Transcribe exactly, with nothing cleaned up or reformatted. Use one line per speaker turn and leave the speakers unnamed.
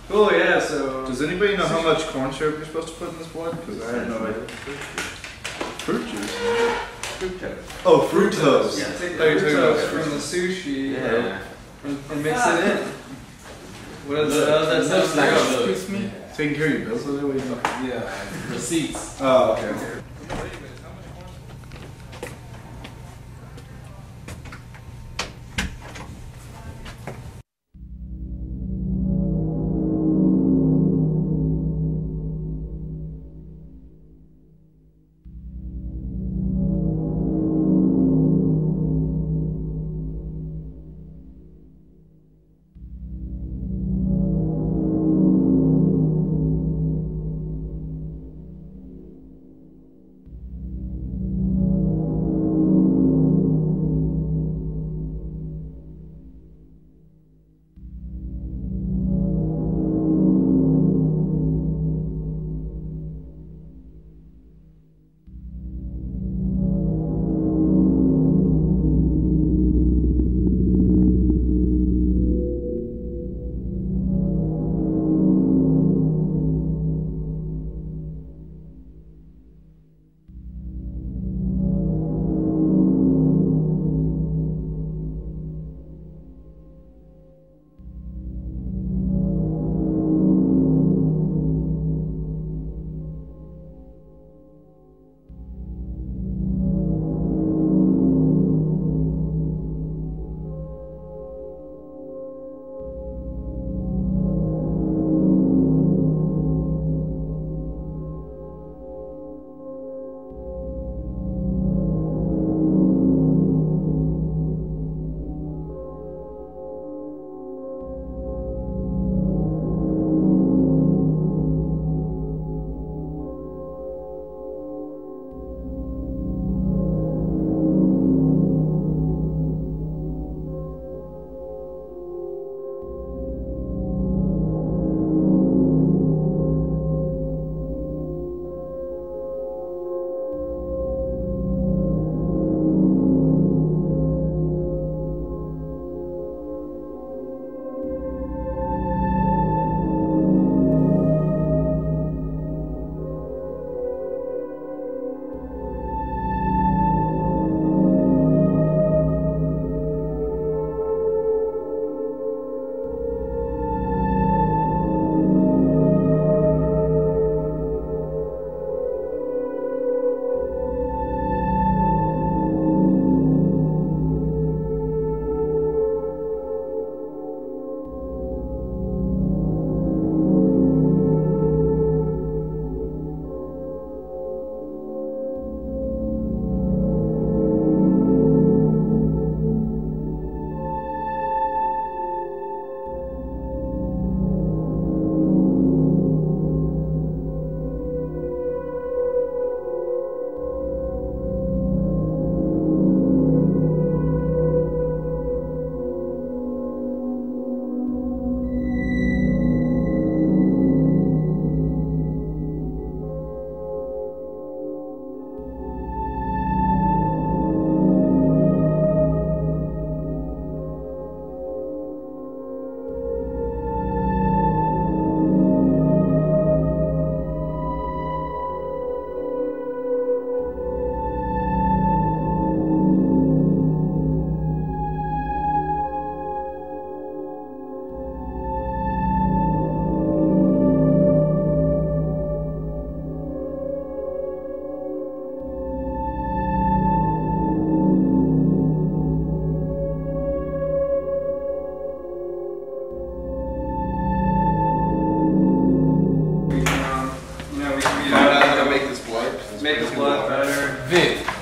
Cool, yeah, so...
Does anybody know how much corn syrup you're supposed to put in this blood? Because I had no idea. Fruit juice?
Fructose.
Oh, fructose.
Yeah, take the
Oh, you're talking about
fructose from the sushi
Yeah.
and, and mix it in. What is that? How does that
Looks
sound?
like
Like
a-
Excuse me? Taking care of your bills, what are we doing?
Yeah. Receipts.
Oh, okay, okay.
Make the blood better.
Vic.